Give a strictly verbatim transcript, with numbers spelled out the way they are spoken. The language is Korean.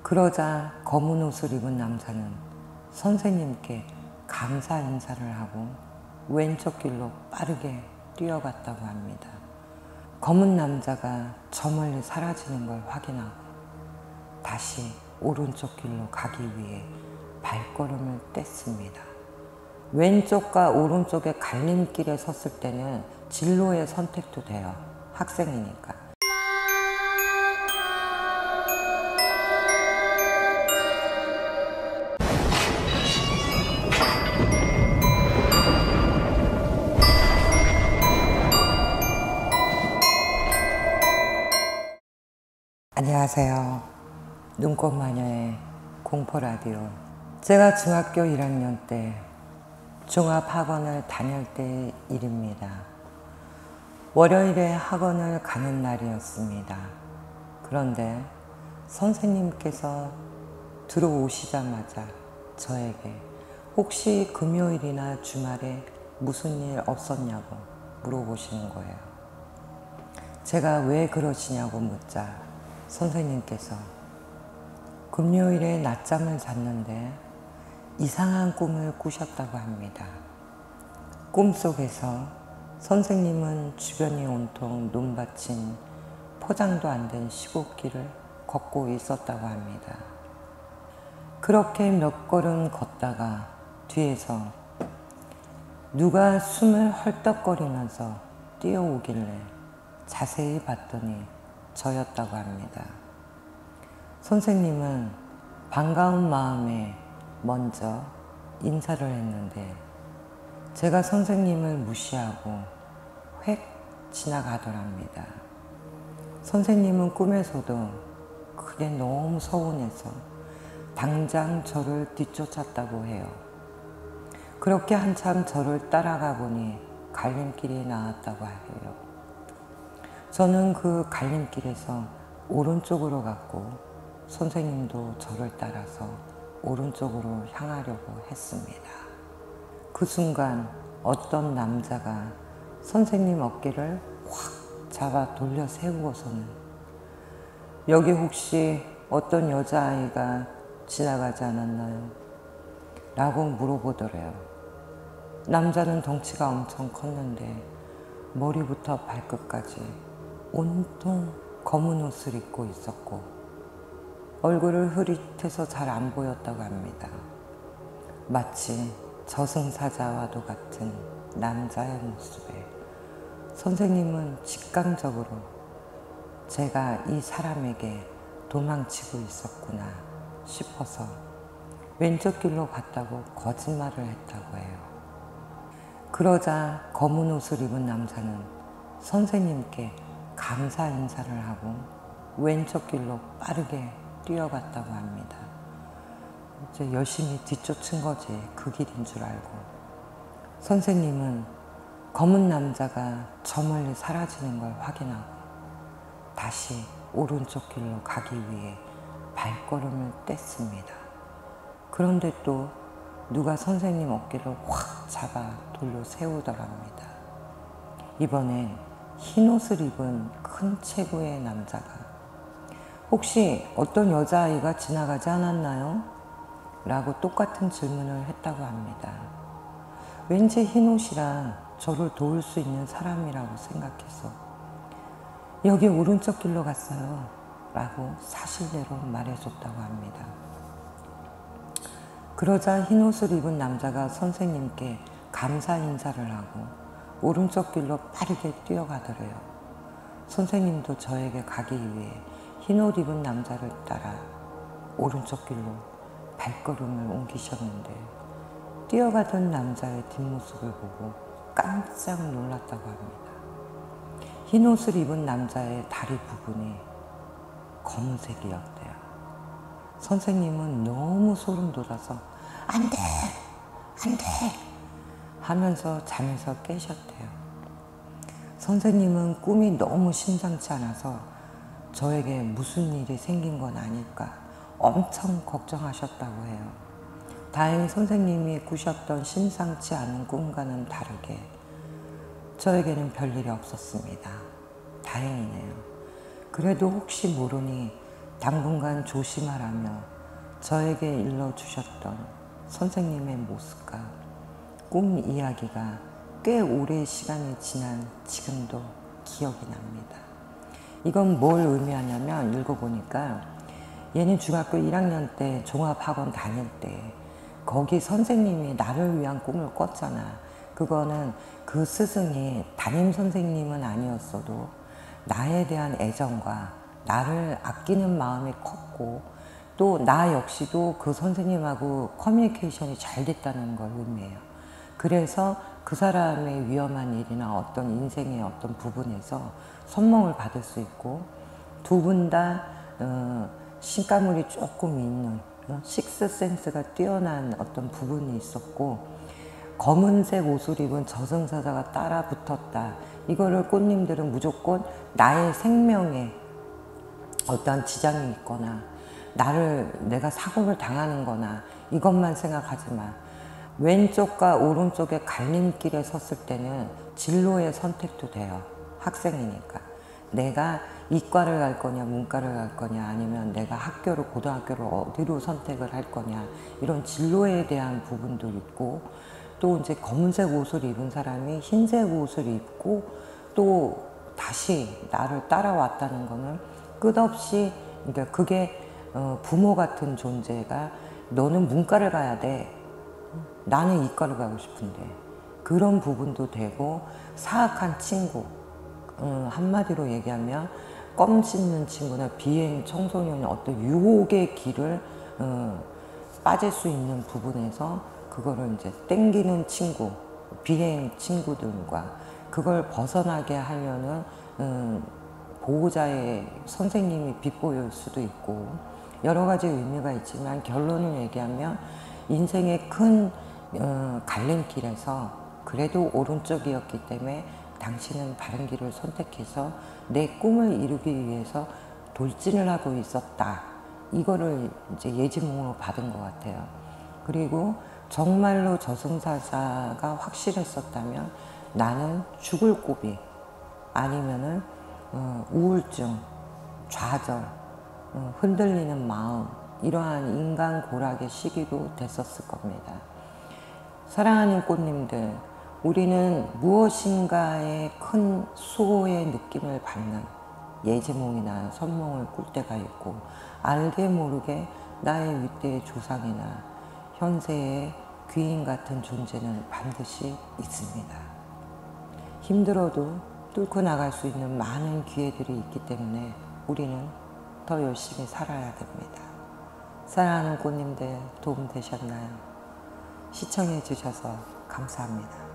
그러자 검은 옷을 입은 남자는 선생님께 감사 인사를 하고 왼쪽 길로 빠르게 뛰어갔다고 합니다. 검은 남자가 저 멀리 사라지는 걸 확인하고 다시 오른쪽 길로 가기 위해 발걸음을 뗐습니다. 왼쪽과 오른쪽의 갈림길에 섰을 때는 진로의 선택도 돼요. 학생이니까. 안녕하세요. 눈꽃마녀의 공포라디오. 제가 중학교 일 학년 때 중합학원을 다닐 때의 일입니다. 월요일에 학원을 가는 날이었습니다. 그런데 선생님께서 들어오시자마자 저에게 혹시 금요일이나 주말에 무슨 일 없었냐고 물어보시는 거예요. 제가 왜 그러시냐고 묻자 선생님께서 금요일에 낮잠을 잤는데 이상한 꿈을 꾸셨다고 합니다. 꿈속에서 선생님은 주변이 온통 눈받친 포장도 안 된 시골길을 걷고 있었다고 합니다. 그렇게 몇 걸음 걷다가 뒤에서 누가 숨을 헐떡거리면서 뛰어오길래 자세히 봤더니 저였다고 합니다. 선생님은 반가운 마음에 먼저 인사를 했는데 제가 선생님을 무시하고 획 지나가더랍니다. 선생님은 꿈에서도 그게 너무 서운해서 당장 저를 뒤쫓았다고 해요. 그렇게 한참 저를 따라가 보니 갈림길이 나왔다고 해요. 저는 그 갈림길에서 오른쪽으로 갔고 선생님도 저를 따라서 오른쪽으로 향하려고 했습니다. 그 순간 어떤 남자가 선생님 어깨를 확 잡아 돌려 세우고서는 여기 혹시 어떤 여자아이가 지나가지 않았나요? 라고 물어보더래요. 남자는 덩치가 엄청 컸는데 머리부터 발끝까지 온통 검은 옷을 입고 있었고 얼굴을 흐릿해서 잘 안 보였다고 합니다. 마치 저승사자와도 같은 남자의 모습에 선생님은 직감적으로 제가 이 사람에게 도망치고 있었구나 싶어서 왼쪽 길로 갔다고 거짓말을 했다고 해요. 그러자 검은 옷을 입은 남자는 선생님께 감사 인사를 하고 왼쪽 길로 빠르게 뛰어갔다고 합니다. 이제 열심히 뒤쫓은 거지 그 길인 줄 알고. 선생님은 검은 남자가 저 멀리 사라지는 걸 확인하고 다시 오른쪽 길로 가기 위해 발걸음을 뗐습니다. 그런데 또 누가 선생님 어깨를 확 잡아 돌려 세우더랍니다. 이번엔 흰 옷을 입은 큰 체구의 남자가 혹시 어떤 여자아이가 지나가지 않았나요? 라고 똑같은 질문을 했다고 합니다. 왠지 흰 옷이랑 저를 도울 수 있는 사람이라고 생각해서 여기 오른쪽 길로 갔어요 라고 사실대로 말해줬다고 합니다. 그러자 흰 옷을 입은 남자가 선생님께 감사 인사를 하고 오른쪽 길로 빠르게 뛰어가더래요. 선생님도 저에게 가기 위해 흰 옷 입은 남자를 따라 오른쪽 길로 발걸음을 옮기셨는데 뛰어가던 남자의 뒷모습을 보고 깜짝 놀랐다고 합니다. 흰 옷을 입은 남자의 다리 부분이 검은색이었대요. 선생님은 너무 소름 돋아서 안 돼! 안 돼! 하면서 잠에서 깨셨대요. 선생님은 꿈이 너무 심상치 않아서 저에게 무슨 일이 생긴 건 아닐까 엄청 걱정하셨다고 해요. 다행히 선생님이 꾸셨던 심상치 않은 꿈과는 다르게 저에게는 별일이 없었습니다. 다행이네요. 그래도 혹시 모르니 당분간 조심하라며 저에게 일러주셨던 선생님의 모습과 꿈 이야기가 꽤 오랜 시간이 지난 지금도 기억이 납니다. 이건 뭘 의미하냐면 읽어보니까 얘는 중학교 일 학년 때 종합학원 다닐 때 거기 선생님이 나를 위한 꿈을 꿨잖아. 그거는 그 스승이 담임 선생님은 아니었어도 나에 대한 애정과 나를 아끼는 마음이 컸고 또 나 역시도 그 선생님하고 커뮤니케이션이 잘 됐다는 걸 의미해요. 그래서 그 사람의 위험한 일이나 어떤 인생의 어떤 부분에서 선몽을 받을 수 있고 두 분 다 어, 신가물이 조금 있는 어, 식스센스가 뛰어난 어떤 부분이 있었고 검은색 옷을 입은 저승사자가 따라 붙었다. 이거를 꽃님들은 무조건 나의 생명에 어떤 지장이 있거나 나를 내가 사고를 당하는 거나 이것만 생각하지 마. 왼쪽과 오른쪽의 갈림길에 섰을 때는 진로의 선택도 돼요. 학생이니까. 내가 이과를 갈 거냐 문과를 갈 거냐 아니면 내가 학교를 고등학교를 어디로 선택을 할 거냐 이런 진로에 대한 부분도 있고 또 이제 검은색 옷을 입은 사람이 흰색 옷을 입고 또 다시 나를 따라왔다는 거는 끝없이 그러니까 그게 어 부모 같은 존재가 너는 문과를 가야 돼. 나는 이과를 가고 싶은데 그런 부분도 되고 사악한 친구 어, 한마디로 얘기하면 껌 씹는 친구나 비행 청소년의 어떤 유혹의 길을 어, 빠질 수 있는 부분에서 그거를 이제 땡기는 친구 비행 친구들과 그걸 벗어나게 하려는 음, 보호자의 선생님이 빗보일 수도 있고 여러 가지 의미가 있지만 결론을 얘기하면 인생의 큰 어, 갈림길에서 그래도 오른쪽이었기 때문에 당신은 바른 길을 선택해서 내 꿈을 이루기 위해서 돌진을 하고 있었다. 이거를 이제 예지몽으로 받은 것 같아요. 그리고 정말로 저승사자가 확실했었다면 나는 죽을 고비 아니면은 어, 우울증, 좌절, 어, 흔들리는 마음 이러한 인간 고락의 시기도 됐었을 겁니다. 사랑하는 꽃님들, 우리는 무엇인가의 큰 수호의 느낌을 받는 예지몽이나 선몽을 꿀 때가 있고 알게 모르게 나의 윗대의 조상이나 현세의 귀인 같은 존재는 반드시 있습니다. 힘들어도 뚫고 나갈 수 있는 많은 기회들이 있기 때문에 우리는 더 열심히 살아야 됩니다. 사랑하는 꽃님들 도움 되셨나요? 시청해 주셔서 감사합니다.